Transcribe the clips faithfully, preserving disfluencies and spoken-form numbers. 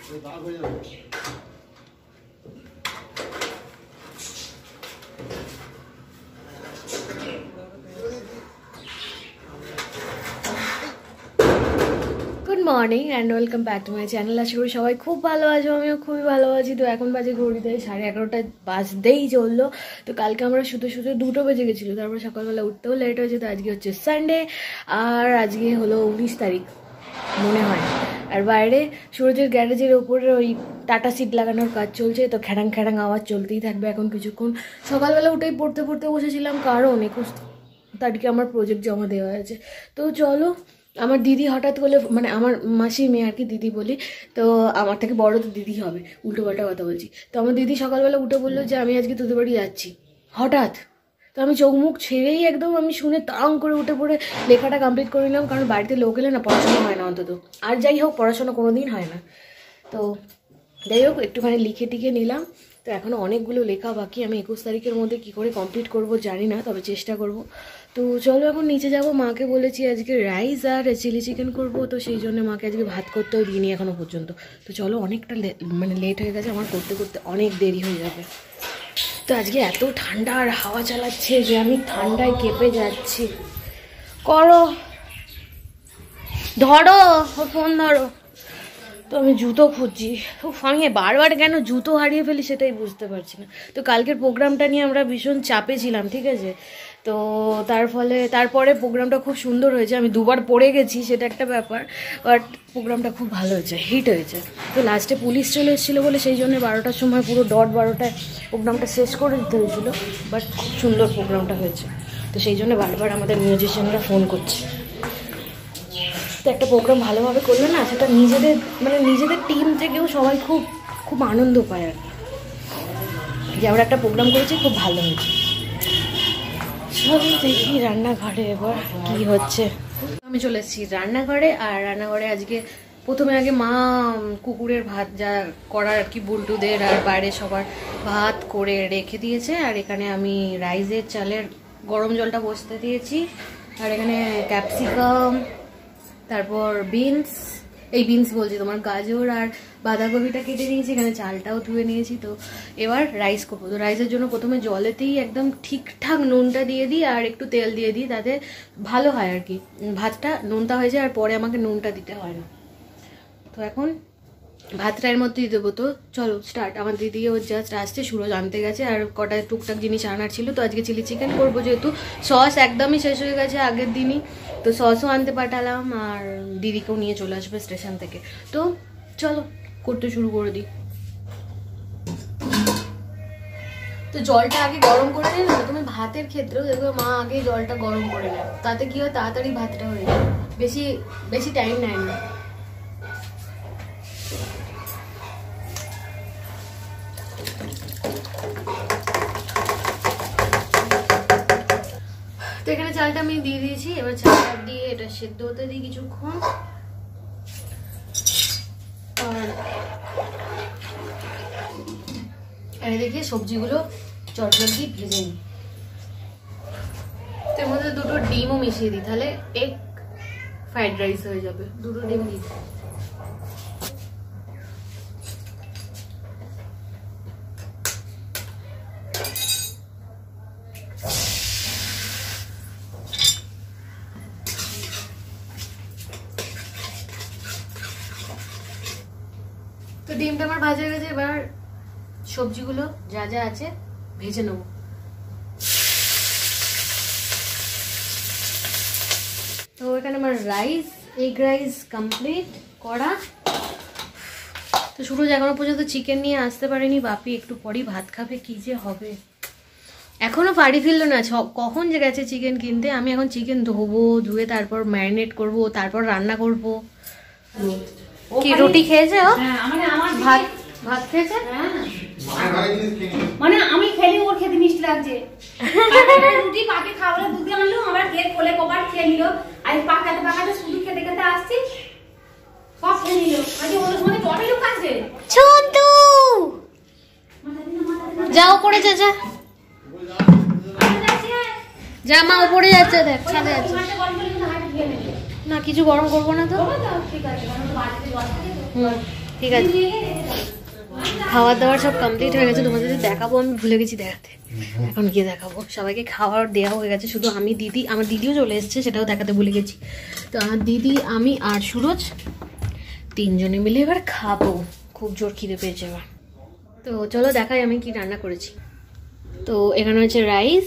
Good morning and welcome back to my channel. आशा करी सबाई खूब भालो आछो, आमिओ खूबই ভালো আছি। তো এখন বাজে ঘড়িতে সাড়ে এগারোটা বাজতেই চললো। তো কালকে আমরা শুতে শুতে দুটো বেজে গেছিলো, তারপর সকালবেলা উঠতেও লেট হয়েছে। তো আজকে হচ্ছে সানডে আর আজকে হলো উনিশ তারিখ মনে হয়। আর বাইরে সুরজের গ্যারেজের ওপরে ওই টাটা সিট লাগানোর কাজ চলছে, তো খ্যাড়াং খ্যাড়াং আওয়াজ চলতেই থাকবে এখন কিছুক্ষণ। সকালবেলা উঠেই পড়তে পড়তে বসেছিলাম, কারণ একুশ তারিখে আমার প্রজেক্ট জমা দেওয়া আছে। তো চলো, আমার দিদি হঠাৎ করে, মানে আমার মাসির মেয়ে আর কি দিদি বলি, তো আমার থেকে বড় তো দিদি হবে, উল্টো পাল্টা কথা বলছি। তো আমার দিদি সকালবেলা উঠে বললো যে আমি আজকে তোদের বাড়ি যাচ্ছি হঠাৎ। তো আমি চোখ মুখ ছেড়েই একদম আমি শুনে তাং করে উঠে পড়ে লেখাটা কমপ্লিট করে নিলাম, কারণ বাড়িতে লোক এলে না পড়াশোনা হয় না অন্তত। আর যাই হোক, পড়াশোনা কোনো দিন হয় না। তো যাই হোক, একটুখানি লিখে টিখে নিলাম। তো এখনও অনেকগুলো লেখা বাকি, আমি একুশ তারিখের মধ্যে কী করে কমপ্লিট করব জানি না, তবে চেষ্টা করব। তো চলো এখন নিচে যাব। মাকে বলেছি আজকে রাইস আর চিলি চিকেন করব, তো সেই জন্য মাকে আজকে ভাত করতেও দিইনি এখনও পর্যন্ত। তো চলো, অনেকটা মানে লেট হয়ে গেছে আমার, করতে করতে অনেক দেরি হয়ে যাবে। তো আজকে এত ঠান্ডা আর হাওয়া চালাচ্ছে যে আমি ঠান্ডায় কেঁপে যাচ্ছি। করো, ধরো ফোন ধরো। তো আমি জুতো খুঁজছি, আমি বারবার কেন জুতো হারিয়ে ফেলি সেটাই বুঝতে পারছি না। তো কালকের প্রোগ্রামটা নিয়ে আমরা ভীষণ চাপে ছিলাম, ঠিক আছে। তো তার ফলে তারপরে প্রোগ্রামটা খুব সুন্দর হয়েছে, আমি দুবার পড়ে গেছি সেটা একটা ব্যাপার, বাট প্রোগ্রামটা খুব ভালো হয়েছে, হিট হয়েছে। তো লাস্টে পুলিশ চলে এসেছিলো বলে সেই জন্য বারোটার সময় পুরো ডট বারোটায় প্রোগ্রামটা শেষ করে দিতে হয়েছিলো, বাট খুব সুন্দর প্রোগ্রামটা হয়েছে। তো সেই জন্য বারবার আমাদের মিউজিশিয়ানরা ফোন করছে। তো একটা প্রোগ্রাম ভালোভাবে করলে না, সেটা নিজেদের মানে নিজেদের টিম থেকেও সবাই খুব খুব আনন্দ পায় আর কি, যে আমরা একটা প্রোগ্রাম করেছি খুব ভালো হয়েছে। চলো দেখি রান্নাঘরে এবার কি হচ্ছে। আমি চলে এসেছি রান্নাঘরে, আর রান্নাঘরে আজকে প্রথমে আগে মা কুকুরের ভাত যা করার আর কি, বুলটুদের আর বাইরে সবার ভাত করে রেখে দিয়েছে। আর এখানে আমি রাইসের চালের গরম জলটা বসতে দিয়েছি, আর এখানে ক্যাপসিকাম, তারপর বিনস, এই বিনস বলছি তোমার গাজর আর বাঁধাকপিটা কেটে নিয়েছি, এখানে চালটাও ধুয়ে নিয়েছি। তো এবার রাইস করবো। তো রাইসের জন্য প্রথমে জলেতেই একদম ঠিকঠাক নুনটা দিয়ে দিই আর একটু তেল দিয়ে দিই, তাতে ভালো হয় আর কি, ভাতটা নুনটা হয়ে যায় আর পরে আমাকে নুনটা দিতে হয় না। তো এখন ভাতটা এর মধ্যে দিয়ে দেবো। তো চলো স্টার্ট। আমার দিদি ও জাস্ট আসছে, সুরজ আনতে গেছে, আর কটা টুকটাক জিনিস আনার ছিল। তো আজকে চিলি চিকেন করবো, যেহেতু সস একদমই শেষ হয়ে গেছে আগের দিনই, তো সসও আনতে পাঠালাম, আর দিদিকেও নিয়ে চলে আসবে স্টেশন থেকে। তো চলো করতে শুরু করে দিই। তো জলটা আগে গরম করে নিলে না, তুমি ভাতের ক্ষেত্রেও দেখবে মা আগে জলটা গরম করে নেয়, তাতে কি হয় তাড়াতাড়ি ভাতটা হয়ে যায়, বেশি বেশি টাইম নেয় না। তো এখানে চালটা আমি দিয়ে দিয়েছি, এবার চালটা দিয়ে এটা সেদ্ধ হতে দিই কিছুক্ষণ। আর দেখে সবজিগুলো চটচট দিয়ে ভেজে নিই। তো এর মধ্যে দুটো ডিমও মিশিয়ে দিই, তাহলে এগ ফ্রাইড রাইস হয়ে যাবে। দুটো ডিম দিই। তো ডিমটা আমার ভাজা হয়ে গেছে, এবার সবজিগুলো যা যা আছে ভেজে নেব। তো এখানে আমার রাইস, এগ রাইস কমপ্লিট করা। তো সুরজ এখনো পর্যন্ত চিকেন নিয়ে আসতে পারেনি, বাপি একটু পরই ভাত খাবে, কি যে হবে। এখনো বাড়ি ফিরলো না, কখন যে গেছে চিকেন কিনতে। আমি এখন চিকেন ধোবো, ধুয়ে তারপর ম্যারিনেট করব, তারপর রান্না করব। কি রুটি খেয়েছে ও? ভাত ভাত খেয়েছে, মানে আমি খেলি ওর খেতে মিষ্টি লাগছে। রুটি পাকে খাওয়ালে দুধ দিয়ে আনলো, আবার কেক কোলে কবার খেয়ে নিল, আর পাকাতে পাকাতে শুধু খেতে খেতে আসছি, সব খেয়ে নিল। আজ ওর মধ্যে বড় লোক আছে ছোটু, যাও পড়ে যা, যা যা মা উপরে যাচ্ছে, দেখ ছাদে যাচ্ছে। না কিছু গরম করবো না তো, ঠিক আছে। হুম ঠিক আছে, খাওয়ার দাওয়ার সব কমপ্লিট হয়ে গেছে। তোমাদের দেখাবো, আমি ভুলে গেছি দেখাতে, এখন গিয়ে দেখাবো। সবাইকে খাওয়ার দেওয়া হয়ে গেছে, শুধু আমি দিদি, আমার দিদিও চলে এসছে, সেটাও দেখাতে ভুলে গেছি। তো আমার দিদি, আমি আর সুরজ তিনজনে মিলে এবার খাবো। খুব জোর খিদে পেয়েছে এবার। তো চলো দেখাই আমি কি রান্না করেছি। তো এখানে হচ্ছে রাইস,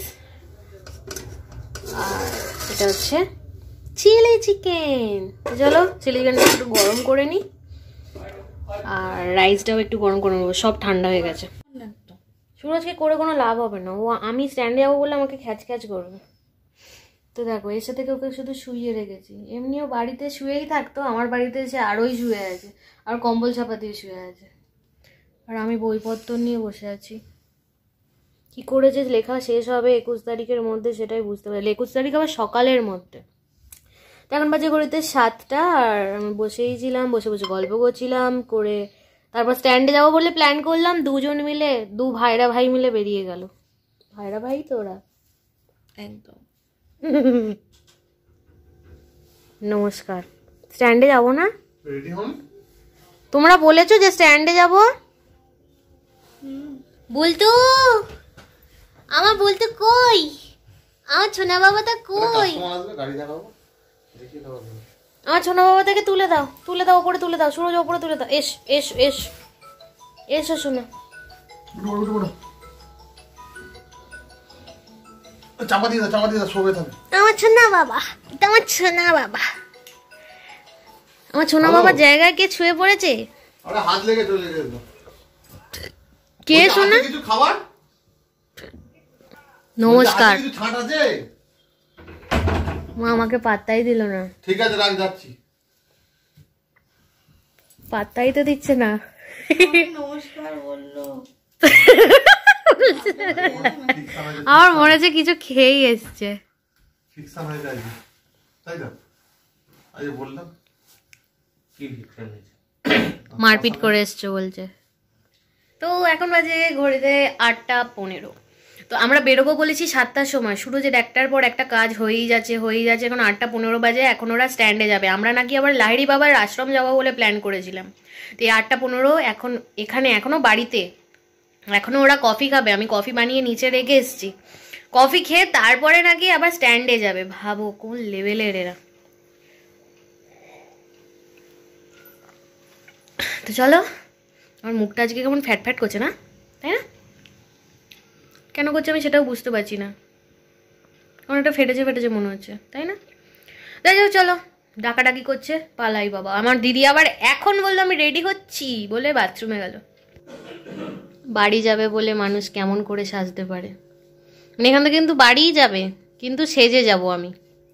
আর এটা হচ্ছে চিলি চিকেন। চলো চিলি চিকেনটা একটু গরম করে নিই, আর রাইসটাও একটু গরম করে নেবো, সব ঠান্ডা হয়ে গেছে। সুরজকে করে কোনো লাভ হবে না, ও আমি স্ট্যান্ডে যাবো বলে আমাকে খ্যাচ খ্যাচ করবে। তো দেখো এর সাথে ওকে শুধু শুইয়ে রেখেছি, এমনিও বাড়িতে শুয়েই থাকতো, আমার বাড়িতে এসে আরোই শুয়ে আছে, আর কম্বল চাপা দিয়ে শুয়ে আছে, আর আমি বইপত্র নিয়ে বসে আছি। কি করেছে লেখা শেষ হবে একুশ তারিখের মধ্যে সেটাই বুঝতে পারছি, একুশ তারিখ আবার সকালের মধ্যে। তো এখন বাজে ঘড়িতে সাতটা, আর আমি বসেই ছিলাম, বসে বসে গল্প করছিলাম করে, তারপর স্ট্যান্ডে যাবো বলে প্ল্যান করলাম, দুজন মিলে, দু ভাইরা ভাই মিলে বেরিয়ে গেল। ভাইরা ভাই তো ওরা একদম। নমস্কার, স্ট্যান্ডে যাবো না? তোমরা বলেছো যে স্ট্যান্ডে যাবো। বলতো আমার বলতো কই, আমার ছোনা বাবাটা কই, আমার ছোনা বাবা থেকে তুলে দাও, তুলে দাও, ওপরে তুলে দাও, সুরজ ওপরে তুলে দাও। এস এস এস এসো শোনা, চাপা দিয়ে দাও, চাপা দিয়ে দাও, শোবে থাকবে। আমার ছোনা বাবা, এটা আমার ছোনা বাবা, আমার ছোনা বাবার জায়গায় কে ছুঁয়ে পড়েছে? আরে হাত লেগে চলে গেল। কে শোনা? কিছু খাবার? নমস্কার। কিছু ছাট আছে? মা আমাকে পাত্তাই দিল না। ঠিক আছে রাখ, যাচ্ছি। পাত্তাই তো দিচ্ছে না। নমস্কার বললো। আমার মনে হচ্ছে কিছু খেয়েই এসছে। ফিকশন হয়ে যায় তাই না? আরে বললাম কি ফিকশন হয়েছে, মারপিট করে এসছে বলছে। তো এখন বাজে ঘড়িতে আটটা পনেরো। তো আমরা বেরোবো বলেছি সাতটার সময়, শুরু যে একটার পর একটা কাজ হয়েই যাচ্ছে হয়েই যাচ্ছে এখন আটটা পনেরো বাজে, এখন ওরা স্ট্যান্ডে যাবে। আমরা নাকি আবার লাহিড়ি বাবার আশ্রম যাবো বলে প্ল্যান করেছিলাম। তো এই আটটা পনেরো এখন এখানে, এখনও বাড়িতে, এখনও ওরা কফি খাবে, আমি কফি বানিয়ে নিচে রেখে এসেছি। কফি খেয়ে তারপরে নাকি আবার স্ট্যান্ডে যাবে। ভাবো কোন লেভেলের এরা। তো চলো, আমার মুখটা আজকে কেমন ফ্যাট ফ্যাট করছে না, তাই না? কেন করছে আমি সেটাও বুঝতে পারছি না, কারণ একটা ফেটেছে ফেটেছে মনে হচ্ছে, তাই না? যাই হোক চলো, ডাকাডাকি করছে, পালাই বাবা। আমার দিদি আবার এখন বললো আমি রেডি হচ্ছি বলে বাথরুমে গেল। বাড়ি যাবে বলে মানুষ কেমন করে সাজতে পারে, মানে এখান থেকে কিন্তু বাড়িই যাবে, কিন্তু সেজে যাব আমি।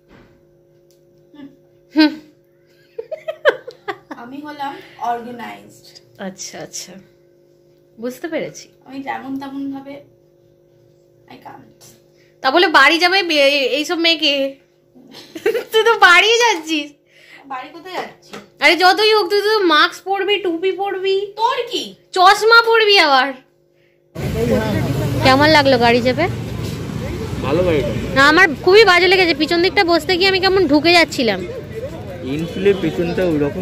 আমি হলাম অর্গানাইজড। আচ্ছা আচ্ছা, বুঝতে পেরেছি। আমি যেমন তেমন ভাবে আই কান্ট। তা বলে বাড়ি যাবে এইসব মেয়েকে? তুই তো বাড়ি যাচ্ছিস। বাড়ি কোথায় যাচ্ছি? আরে যতই হোক, তুই তো মাস্ক পরবি, টুপি পরবি, তোর কি চশমা পরবি আবার। কেমন লাগলো গাড়ি চেপে? ভালো গাড়িটা না, আমার খুবই বাজে লেগেছে। পিছন দিকটা বসতে গিয়ে আমি কেমন ঢুকে যাচ্ছিলাম। ইনফিলের পেছনটা ওই রকম,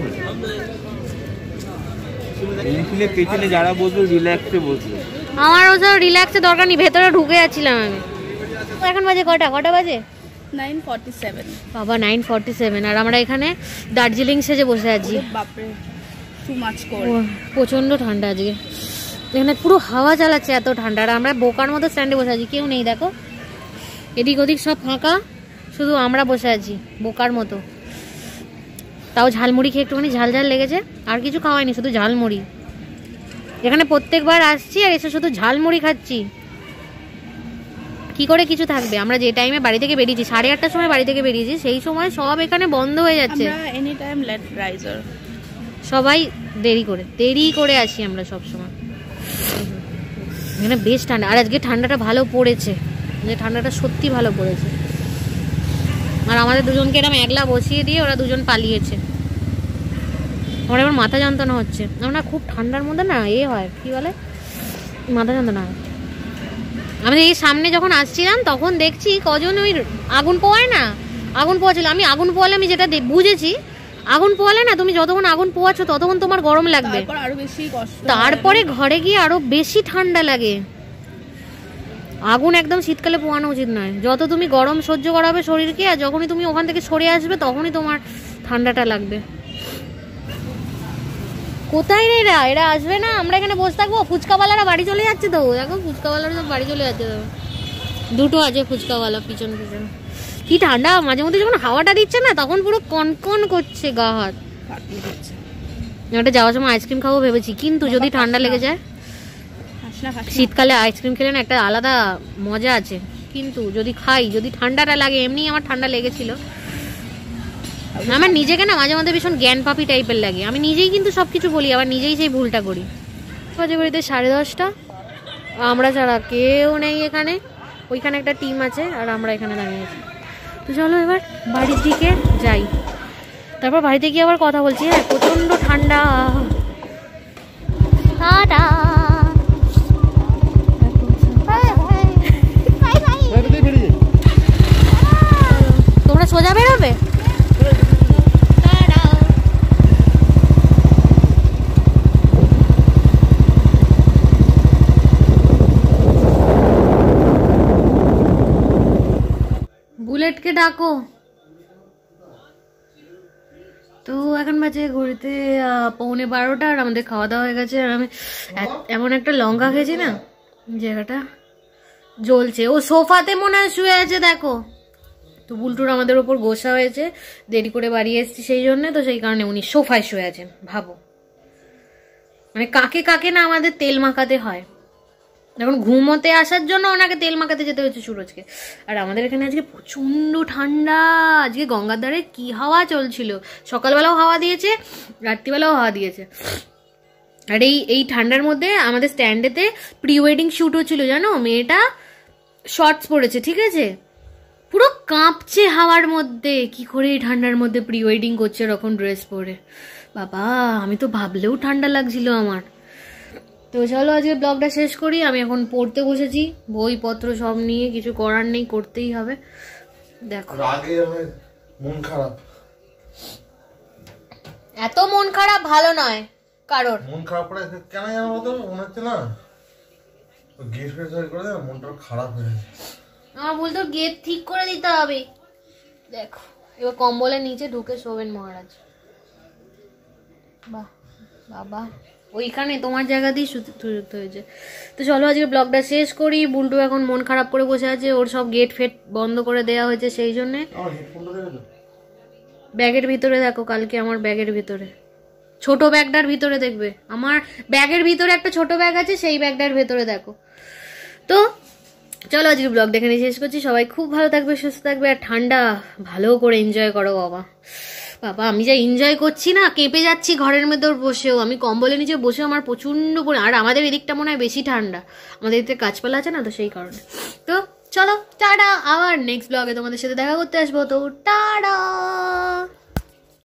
ইনফিলের পেছনে যারা বসবে রিল্যাক্সে বসবে। আমার ওসব রিল্যাক্সে দরকার নেই, ভেতরে ঢুকে যাচ্ছিলাম আমি। এখন বাজে কটা কটা বাজে? Nine forty seven. বাবা নাইন ফর্টি সেভেন, আর আমরা এখানে দার্জিলিং সেজে বসে আছি। বাপরে টু মাচ কোল্ড। প্রচন্ড ঠান্ডা আজকে, এখানে পুরো হাওয়া চালাচ্ছে, এত ঠান্ডা। আর আমরা বোকার মতো স্ট্যান্ডে বসে আছি, কেউ নেই দেখো, এদিক ওদিক সব ফাঁকা, শুধু আমরা বসে আছি বোকার মতো। তাও ঝালমুড়ি খেয়ে একটুখানি ঝাল ঝাল লেগেছে, আর কিছু খাওয়াইনি, শুধু ঝালমুড়ি। এখানে প্রত্যেকবার আসছি আর এসে শুধু ঝালমুড়ি খাচ্ছি। কি করে কিছু থাকবে? আমরা যে টাইমে বাড়ি থেকে বেরিয়েছি, সাড়ে আটটার সময় বাড়ি থেকে বেরিয়েছি, সেই সময় সব এখানে বন্ধ হয়ে যাচ্ছে। আমরা এনি টাইম লেট রাইজার, সবাই দেরি করে দেরি করে আসি আমরা সব সময়। এখানে বেশ ঠান্ডা, আর আজকে ঠান্ডাটা ভালো পড়েছে, যে ঠান্ডাটা সত্যি ভালো পড়েছে। আর আমাদের দুজনকে এরকম একলা বসিয়ে দিয়ে ওরা দুজন পালিয়েছে। আমার এবার মাথা যন্ত্রণা হচ্ছে, আমরা খুব ঠান্ডার মধ্যে না এ হয়, কি বলে, মাথা যন্ত্রণা হয়। আমি এই সামনে যখন আসছিলাম তখন দেখছি কজন ওই আগুন পোয়ায় না, আগুন পোয়া ছিল। আমি আগুন পোয়ালে আমি যেটা বুঝেছি, আগুন পোয়ালে না, তুমি যতক্ষণ আগুন পোয়াচ্ছ ততক্ষণ তোমার গরম লাগবে, তারপর আরো বেশি কষ্ট, তারপরে ঘরে গিয়ে আরো বেশি ঠান্ডা লাগে। আগুন একদম শীতকালে পোয়ানো উচিত নয়। যত তুমি গরম সহ্য করাবে শরীরকে, আর যখনই তুমি ওখান থেকে সরে আসবে তখনই তোমার ঠান্ডাটা লাগবে। কোথায় রে এরা? এরা আসবে না, আমরা এখানে বসে থাকবো। ফুচকাওয়ালারা বাড়ি চলে যাচ্ছে তো, দেখো ফুচকাওয়ালারা সব বাড়ি চলে যাচ্ছে। দুটো আছে ফুচকাওয়ালা পিছন পিছন। কি ঠান্ডা, মাঝে মধ্যে যখন হাওয়াটা দিচ্ছে না তখন পুরো কনকন করছে গা হাত। ফাটিয়ে দিচ্ছে। একটা যাওয়ার সময় আইসক্রিম খাবো ভেবেছি, কিন্তু যদি ঠান্ডা লেগে যায়। খাস না, খাস না। শীতকালে আইসক্রিম খেলে না একটা আলাদা মজা আছে, কিন্তু যদি খাই, যদি ঠান্ডাটা লাগে, এমনি আমার ঠান্ডা লেগেছিল। আমার নিজেকে না মাঝে মধ্যে ভীষণ জ্ঞান পাপি টাইপের লাগে, আমি নিজেই কিন্তু সবকিছু বলি, আবার নিজেই সেই ভুলটা করি। বাজে বাড়িতে সাড়ে দশটা, আমরা ছাড়া কেউ নেই এখানে। ওইখানে একটা টিম আছে আর আমরা এখানে দাঁড়িয়েছি। তো চলো এবার বাড়ির দিকে যাই, তারপর বাড়িতে গিয়ে আবার কথা বলছি। হ্যাঁ, প্রচন্ড ঠান্ডা। টাটা। তোমরা সোজা বেরোবে? বুলেটকে ডাকো। তো এখন বাজে ঘড়িতে পৌনে বারোটা, আর আমাদের খাওয়া দাওয়া হয়ে গেছে। আর আমি এমন একটা লঙ্কা খেয়েছি না, জায়গাটা জ্বলছে। ও সোফাতে মনে হয় শুয়ে আছে, দেখো। তো বুলটুর আমাদের ওপর গোসা হয়েছে, দেরি করে বাড়ি এসেছি সেই জন্য, তো সেই কারণে উনি সোফায় শুয়ে আছেন। ভাবো, মানে কাকে কাকে না আমাদের তেল মাখাতে হয়। এখন ঘুমোতে আসার জন্য ওনাকে তেল মাখাতে যেতে হচ্ছে সুরজকে। আর আমাদের এখানে আজকে প্রচন্ড ঠান্ডা। আজকে গঙ্গার ধারে কি হাওয়া চলছিল, সকালবেলাও হাওয়া দিয়েছে, রাত্রিবেলাও হাওয়া দিয়েছে। আর এই এই ঠান্ডার মধ্যে আমাদের স্ট্যান্ডেতে প্রি ওয়েডিং শ্যুট হচ্ছিল, জানো। মেয়েটা শর্টস পরেছে, ঠিক আছে, পুরো কাঁপছে হাওয়ার মধ্যে। কি করে এই ঠান্ডার মধ্যে প্রি ওয়েডিং করছে এরকম ড্রেস পরে, বাবা, আমি তো ভাবলেও ঠান্ডা লাগছিল আমার। তো চলো আজকে ব্লগটা শেষ করি। আমি এখন পড়তে বসেছি, বইপত্র সব নিয়ে, কিছু করার নেই, করতেই হবে। দেখো আগে আমার মন খারাপ, এত মন খারাপ ভালো নয় কারোর। মন খারাপ করে কেন জানো বলতো, মনে হচ্ছে না গেট ফেট সরি করে দেয়, মনটা খারাপ হয়ে যায়। আমার বলতো গেট ঠিক করে দিতে হবে। দেখো এবার কম্বলের নিচে ঢুকে শোবেন মহারাজ। বাহ বাবা, ওইখানে তোমার জায়গা দিয়ে সুযুক্ত হয়েছে। তো চলো আজকে ব্লগটা শেষ করি। বুলটু এখন মন খারাপ করে বসে আছে, ওর সব গেট ফেট বন্ধ করে দেওয়া হয়েছে সেই জন্যে। আমার হেডফোনটা দেখো তো, ব্যাগের ভিতরে দেখো, কালকে আমার ব্যাগের ভিতরে, ছোট ব্যাগটার ভিতরে দেখবে। আমার ব্যাগের ভিতরে একটা ছোট ব্যাগ আছে, সেই ব্যাগটার ভেতরে দেখো। তো চলো আজকে ব্লগ দেখে নিয়ে শেষ করছি। সবাই খুব ভালো থাকবে, সুস্থ থাকবে, আর ঠান্ডা ভালো করে এনজয় করো। বাবা বাবা, আমি যা এনজয় করছি না, কেঁপে যাচ্ছি ঘরের মধ্যে বসেও। আমি কম্বলের নিচে বসে আমার প্রচন্ড করে, আর আমাদের এদিকটা মনে হয় বেশি ঠান্ডা, আমাদের এদিকে গাছপালা আছে না, তো সেই কারণে। তো চলো টাটা, আবার নেক্সট ব্লগে তোমাদের সাথে দেখা করতে আসবো। তো টাটা।